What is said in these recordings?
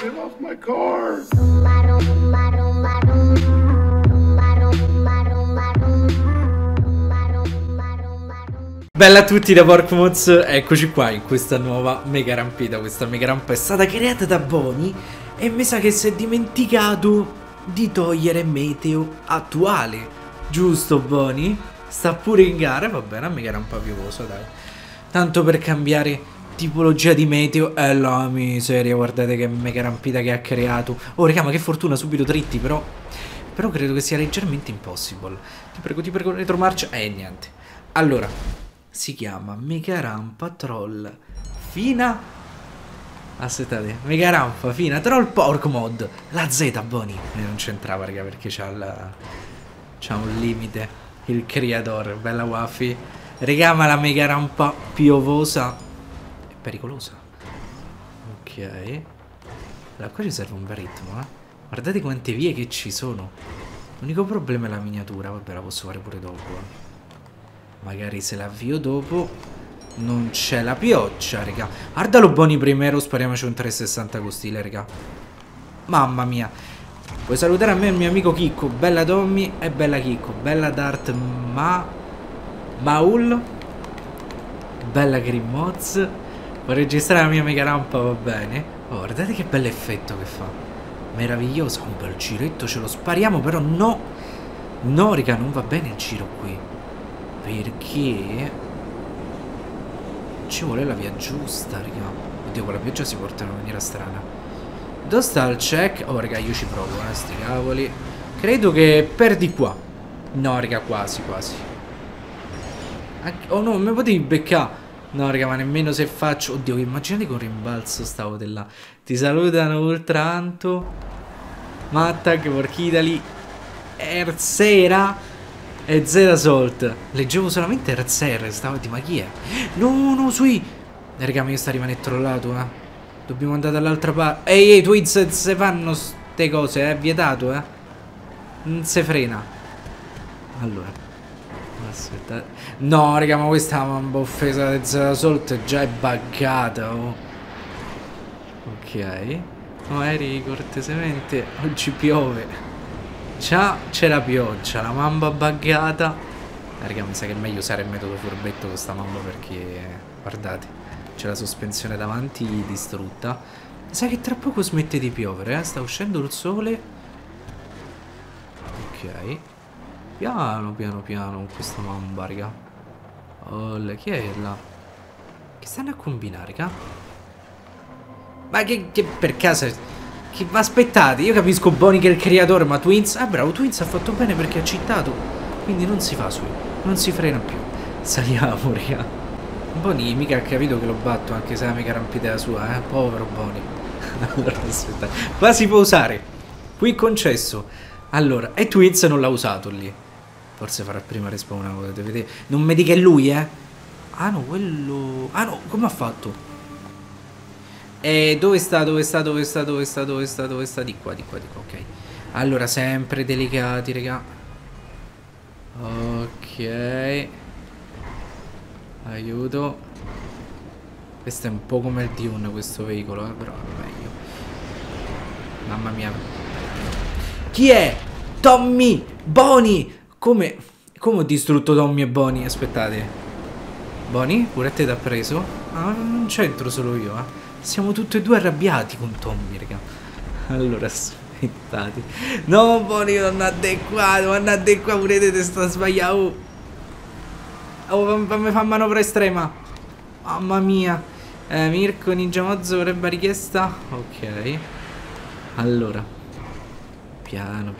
Get off my car! Bella a tutti da Porkmoz, eccoci qua in questa nuova mega rampita. Questa mega rampa è stata creata da Boni e mi sa che si è dimenticato di togliere meteo attuale. Giusto Boni? Sta pure in gara, va bene, una mega rampa piovosa dai. Tanto per cambiare tipologia di meteo. La miseria, guardate che mega rampita che ha creato. Oh raga, ma che fortuna, subito dritti però credo che sia leggermente impossible. Ti prego, retromarcia. Niente. Allora si chiama Mega Rampa Troll Fina. Aspettate, Mega Rampa Fina Troll Pork Mod. La Z Boni non c'entrava raga, perché c'ha un limite il creator. Bella Waffy raga, ma la Mega Rampa piovosa è pericolosa. Ok, allora qua ci serve un bel ritmo, Guardate quante vie che ci sono. L'unico problema è la miniatura. Vabbè, la posso fare pure dopo, Magari se l'avvio dopo. Non c'è la pioggia, raga. Guardalo Boni primero, spariamoci un 360 con stile, raga. Mamma mia. Puoi salutare a me il mio amico Chicco. Bella Tommy e bella Chicco. Bella Dart Maul. Bella Grimmoz. Puoi registrare la mia mega rampa, va bene. Oh, guardate che bell'effetto che fa. Meraviglioso. Un bel giretto, ce lo spariamo, però no. No, raga, non va bene il giro qui. Perché ci vuole la via giusta, raga. Oddio, con la pioggia si porta in una maniera strana. Dove sta il check? Oh, raga, io ci provo, sti cavoli. Credo che perdi qua. No, raga, quasi. Oh no, mi potevi beccare. No, raga, ma nemmeno se faccio. Oddio, immaginate con rimbalzo stavo di là. Ti salutano Ultranto, Mattag, Porchidali, Ersera e Zeta Salt. Leggevo solamente Erzer, stavo di ma chi è? No, sui. Raga, mi sta rimanendo trollato, Dobbiamo andare dall'altra parte. Ehi, Twiz, se fanno ste cose, è vietato, Non si frena. Allora, aspetta. No, raga, ma questa è una offesa di Zeta Salt già è buggata, Ok. No, Eri, cortesemente, oggi piove. Già c'è la pioggia, la mamba buggata. Raga, mi sa che è meglio usare il metodo furbetto con sta mamba, perché guardate, c'è la sospensione davanti distrutta. Mi sa che tra poco smette di piovere, Sta uscendo il sole. Ok. Piano con questa mamba, raga. Oh, chi è là? Che stanno a combinare, raga? Ma che per caso... Che aspettate, io capisco Boni che è il creatore, ma Twins... Ah, bravo, Twins ha fatto bene perché ha cheatato. Quindi non si fa su, non si frena più. Saliamo, raga. Boni mica ha capito che lo batto, anche se la mega rampidea sua, Povero Boni. Allora, aspetta. Qua si può usare. Qui concesso. Allora, e Twins non l'ha usato lì. Forse farà prima respawn una cosa, vedete. Non mi dica che è lui, Ah no, quello... Ah no, come ha fatto? Dove sta? Di qua, ok. Allora, sempre delicati, raga. Ok. Aiuto. Questo è un po' come il Dune, questo veicolo, però è meglio. Mamma mia. Chi è? Tommy! Boni! Come ho distrutto Tommy e Boni? Aspettate. Boni? Pure a te t'ha preso? Ah, non c'entro solo io, Siamo tutti e due arrabbiati con Tommy, raga. Allora, aspettate. No, Boni, non andate qua, pure te sta sbagliando. Fammi fa manovra estrema. Mamma mia. Mirko, Ninja Mozzo vorrebbe richiesta. Ok. Allora. Piano.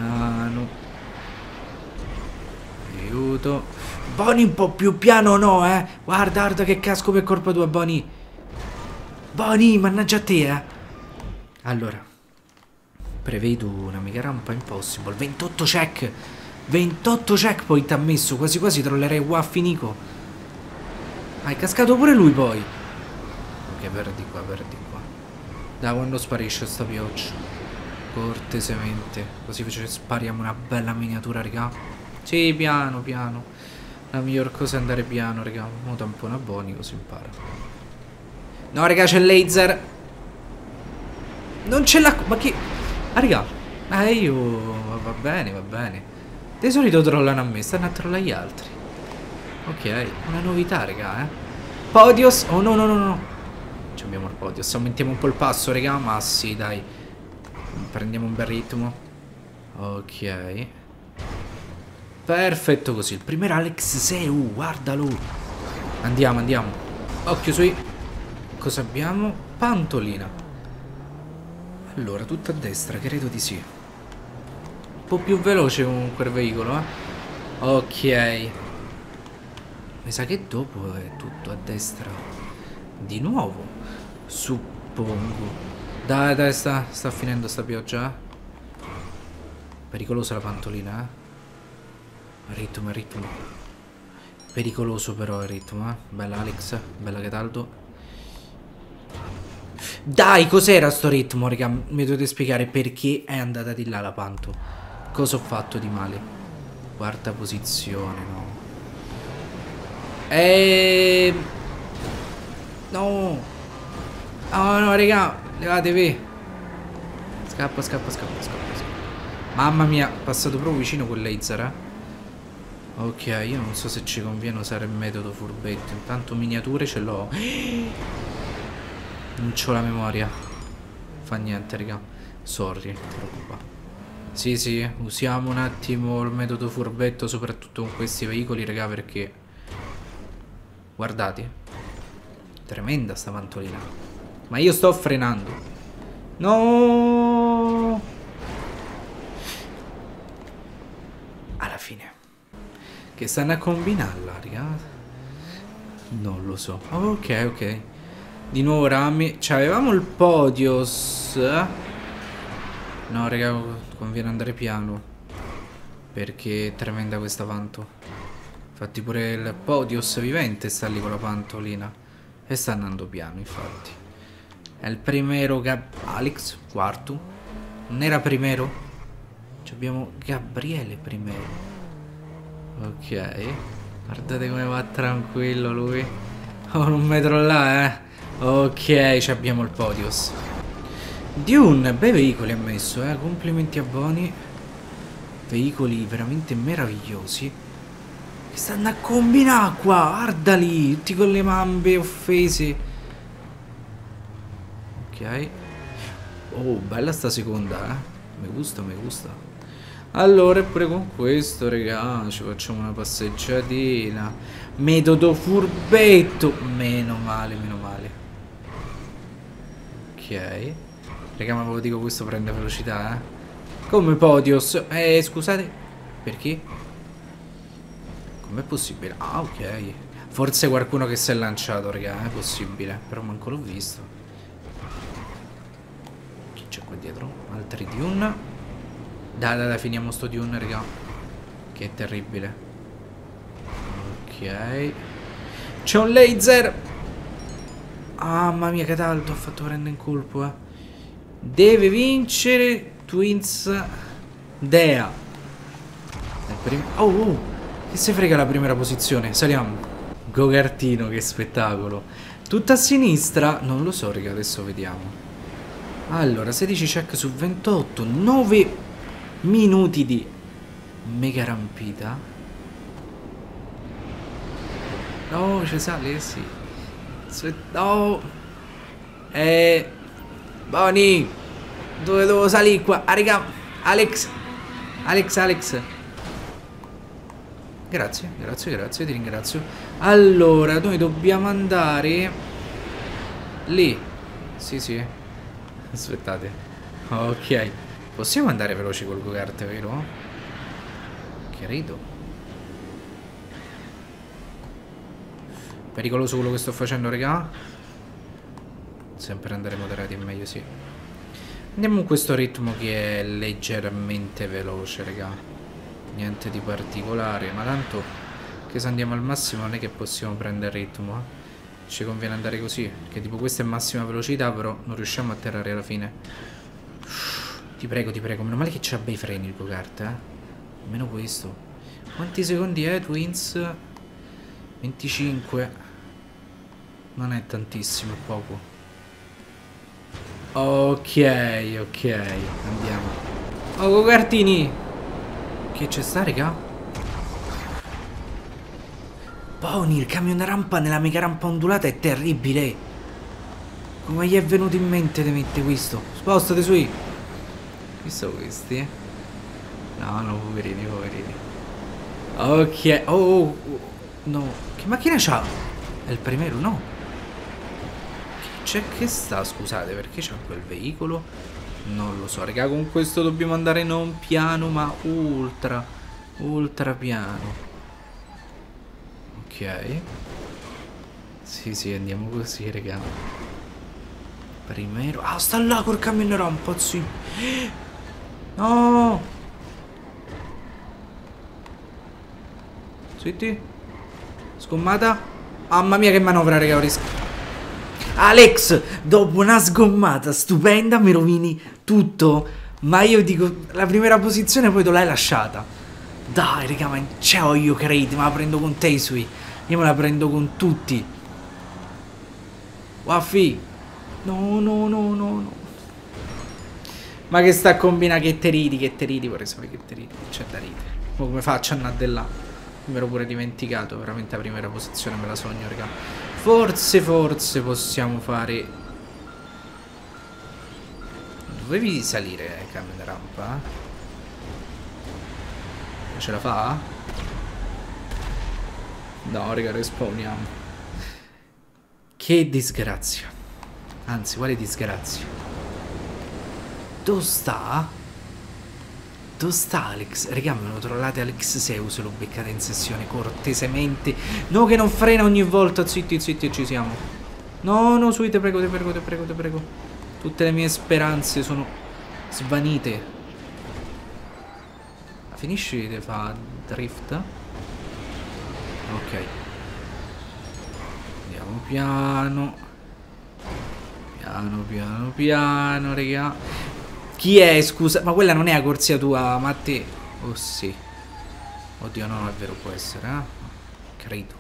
Aiuto. Boni un po' più piano, no, Guarda che casco per colpa tua, Boni. Boni, mannaggia a te, Allora, prevedo una mega rampa impossible. 28 check. 28 checkpoint ha messo. Quasi trollerei Waffy Nico. È cascato pure lui poi. Ok, perdi qua. Da quando sparisce sta pioggia? Cortesemente. Così spariamo una bella miniatura, raga. Sì, piano. La miglior cosa è andare piano, raga. Mo tampona Boni, così impara. No, raga, c'è il laser. Non c'è l'acqua. Ma che... Ah, raga. Io... Va bene, va bene. Di solito trollano a me, stanno a trollare gli altri. Ok, una novità, raga, Podios. Oh, no, no, no, no. Ci abbiamo il Podios. Aumentiamo un po' il passo, raga. Ma sì, dai. Prendiamo un bel ritmo. Ok. Perfetto così. Il primo era Alex Seu, guardalo. Andiamo, andiamo. Occhio sui... Cosa abbiamo? Pantolina. Allora, tutto a destra, credo di sì. Un po' più veloce comunque il veicolo, Ok. Mi sa che dopo è tutto a destra. Di nuovo. Suppongo. Dai, dai, sta finendo sta pioggia. Pericolosa la pantolina, Ritmo, ritmo. Pericoloso però il ritmo, Bella Alex, bella Cataldo. Dai, cos'era sto ritmo, raga? Mi dovete spiegare perché è andata di là la Panto. Cosa ho fatto di male? Quarta posizione, no. No. Oh no, raga, levatevi. Scappa, scappa, scappa, scappa, scappa. Mamma mia, passato proprio vicino quel laser, Ok, io non so se ci conviene usare il metodo furbetto. Intanto miniature ce l'ho. Non c'ho la memoria. Fa niente, raga. Sorry, non ti preoccupare. Sì, sì, usiamo un attimo il metodo furbetto, soprattutto con questi veicoli, raga, perché... Guardate. Tremenda sta pantolina. Ma io sto frenando. No! Alla fine. Che stanno a combinarla, raga? Non lo so. Ok, ok. Di nuovo rami. Cioè, avevamo il Podios. No, raga, conviene andare piano. Perché è tremenda questa Panto. Infatti pure il Podios vivente sta lì con la pantolina. E sta andando piano, infatti. È il primero Alex, quarto. Non era primero? Ci abbiamo Gabriele primero. Ok. Guardate come va tranquillo lui. Oh, un metro là, Ok, ci abbiamo il Podios. Dune, bei veicoli ha messo, Complimenti a Boni. Veicoli veramente meravigliosi. Che stanno a combinare qua, guardali, tutti con le mambe offese. Ok. Oh, bella sta seconda, Mi gusta, mi gusta. Allora, pure con questo, raga, ci facciamo una passeggiatina. Metodo furbetto. Meno male, meno male. Ok. Raga, ma ve dico, questo prende velocità, Come Podios. Scusate. Perché? Com'è possibile? Ah, ok. Forse qualcuno che si è lanciato, raga, è possibile. Però manco l'ho visto. Chi c'è qua dietro? Altri Dune. Dai, dai, dai, finiamo sto Dune, raga. Che è terribile. Ok. C'è un laser. Ah, mamma mia, Cataldo, ho fatto prendere in colpo, Deve vincere Twins Dea. Oh, che se frega la primera posizione. Saliamo. Gogartino, che spettacolo. Tutta a sinistra. Non lo so, raga, adesso vediamo. Allora, 16 check su 28. 9 minuti di mega rampita. No, ci sale, sì. No. Boni. Dove devo salire qua? Ah, raga. Alex. Alex. Grazie, grazie, grazie, ti ringrazio. Allora, noi dobbiamo andare lì. Sì, sì. Aspettate. Ok. Possiamo andare veloci col go-kart, vero? Credo. Pericoloso quello che sto facendo, raga. Sempre andare moderati è meglio, sì. Andiamo in questo ritmo che è leggermente veloce, raga. Niente di particolare, ma tanto che se andiamo al massimo non è che possiamo prendere ritmo, Ci conviene andare così, perché tipo questa è massima velocità, però non riusciamo a atterrare alla fine. Ti prego, meno male che c'ha bei freni il go-kart, Almeno questo. Quanti secondi è, Twins? 25. Non è tantissimo, è poco. Ok, ok, andiamo. Oh, Gardini! Che c'è sta, raga? Pony, il camion rampa nella mega rampa ondulata è terribile. Come gli è venuto in mente di mettere questo? Spostate sui. Chi sono questi? No, no, poverini, poverini. Ok, oh, no. Che macchina c'ha? È il primero, no? C'è che sta, scusate, perché c'ha quel veicolo? Non lo so, raga, con questo dobbiamo andare non piano, ma ultra piano. Ok. Sì, sì, andiamo così, raga. Primero. Ah, sta là col camion rampa, sì. No! Zitti. Sgommata. Mamma mia che manovra, raga, ho rischiato. Alex, dopo una sgommata stupenda mi rovini tutto. Ma io dico, la primera posizione poi te l'hai lasciata. Dai, raga, ma ciao, io credo, ma la prendo con te sui. Io me la prendo con tutti. Waffi. No, no, no, no, no. Ma che sta a combina, che te ridi, vorrei sapere che te ridi. C'è da ridere. Ma come faccio a andare di là? Mi ero pure dimenticato, veramente la primera posizione me la sogno, raga. Forse possiamo fare... Dovevi salire, cambio di rampa? Ce la fa? No, raga, respawniamo. Che disgrazia. Anzi, quale disgrazia? Dove sta? Dove sta Alex? Raga, me lo trollate Alex Zeus, lo beccate in sessione cortesemente. No, che non frena ogni volta. Zitti, zitti, ci siamo. No, no, sui, te prego, te prego, te prego, te prego. Tutte le mie speranze sono svanite. Finisci di fare drift? Ok. Andiamo piano. Piano, piano, piano, raga. Chi è, scusa? Ma quella non è la corsia tua, Matteo? Oh sì. Oddio, no, è vero, può essere, eh? Credo.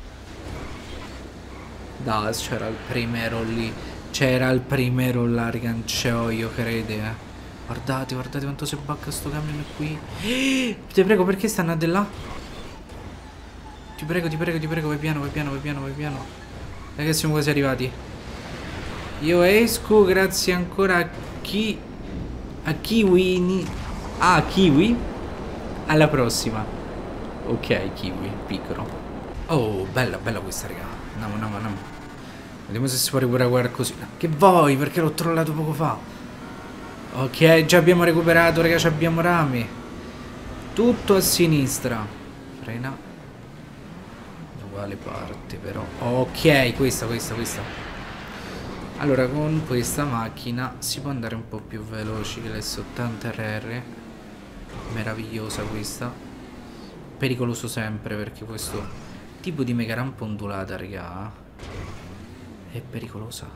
Dai, c'era il primero lì. C'era il primero là, rigancio, io credo, eh. Guardate, guardate quanto si bacca sto camion qui. Ti prego, perché stanno a di là? Ti prego, ti prego, ti prego, vai piano, vai piano, vai piano, vai piano. Dai che siamo quasi arrivati. Io esco grazie ancora a chi... A Kiwi. Ah, Kiwi. Alla prossima. Ok, Kiwi, piccolo. Oh, bella, bella questa, raga. Andiamo, andiamo, andiamo. Vediamo se si può recuperare qualcosina. Che vuoi? Perché l'ho trollato poco fa. Ok, già abbiamo recuperato, raga, ci abbiamo rame. Tutto a sinistra. Frena. Da quale parte, però? Ok, questa. Allora, con questa macchina si può andare un po' più veloci che l'S80RR. Meravigliosa questa. Pericoloso sempre, perché questo tipo di mega rampa ondulata, raga, è pericolosa.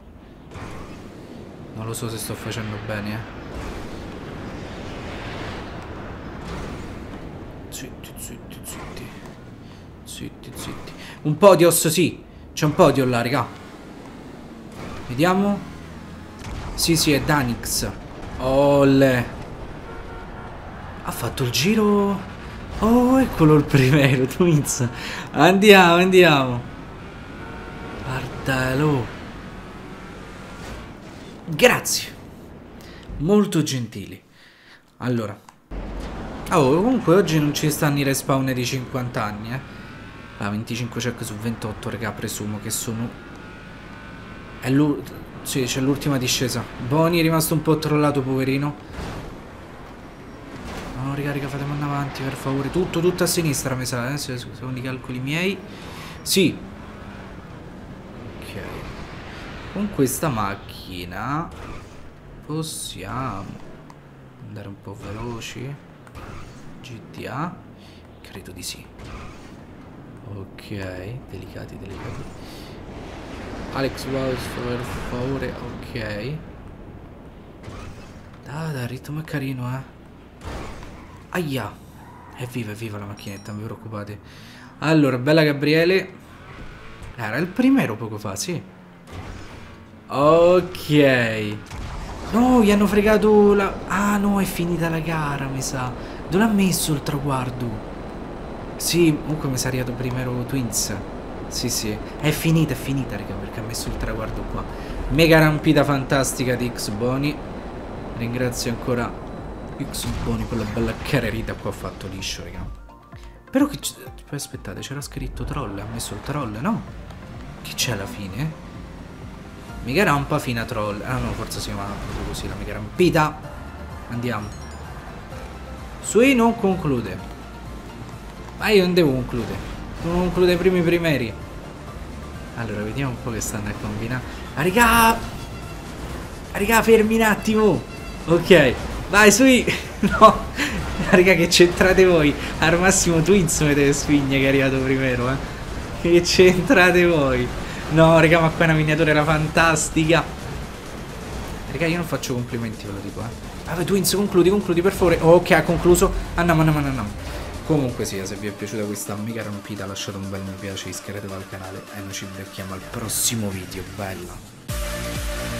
Non lo so se sto facendo bene, eh. Zitti, zitti, zitti. Zitti, zitti. Un podios, sì. C'è un podio là, raga. Vediamo. Sì, sì, è Danix. Olle. Ha fatto il giro. Oh, eccolo il primero, Twins. Andiamo, andiamo. Guardalo. Grazie. Molto gentili. Allora. Oh, comunque oggi non ci stanno i respawner di 50 anni, eh. Ah, 25 check su 28, raga, presumo che sono... Sì, c'è l'ultima discesa. Boni è rimasto un po' trollato, poverino. No, raga, fatemi andare avanti, per favore. Tutto a sinistra, mi sa, secondo i calcoli miei. Sì. Ok. Con questa macchina possiamo andare un po' veloci. GTA? Credo di sì. Ok, delicati. Alex Wallace, per favore, ok. Dai, il ritmo è carino, eh. Aia. È viva la macchinetta, non vi preoccupate. Allora, bella Gabriele. Era il primero poco fa, sì. Ok. No, gli hanno fregato la... Ah no, è finita la gara, mi sa. Dove l'ha messo il traguardo? Sì, comunque mi sa arrivato primero Twins. Sì, sì. È finita, raga, perché ha messo il traguardo qua. Mega rampita fantastica di X-Boni. Ringrazio ancora X-Boni per la bella carrerita qua, ha fatto liscio, raga. Però che... Poi aspettate, c'era scritto troll, ha messo il troll, no? Che c'è alla fine? Mega rampa fino a troll. Ah no, forse si chiama proprio così la mega rampita. Andiamo. Sui non conclude. Ma io non devo concludere. Devo concludere i primi primeri. Allora, vediamo un po' che stanno a combinare. Ah, raga! Raga, fermi un attimo. Ok. Vai, sui. No. Raga, che c'entrate voi? Al massimo Twins mi deve spingere che è arrivato primero, eh. Che c'entrate voi? No, raga, ma qua una miniatura era fantastica. Raga, io non faccio complimenti, ve lo dico, Vabbè, Twins, concludi per favore. Ok, ha concluso. Andiamo. Comunque sia, se vi è piaciuta questa mega rampita lasciate un bel mi piace, iscrivetevi al canale e noi ci becchiamo al prossimo video. Bella.